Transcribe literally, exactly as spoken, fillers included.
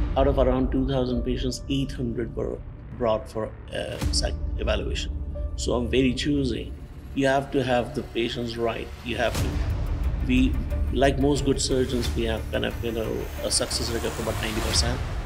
Out of around two thousand patients, eight hundred were brought for uh, psych evaluation. So I'm very choosy. You have to have the patients right. You have to, we, like most good surgeons, we have kind of, you know, a success rate of about ninety percent.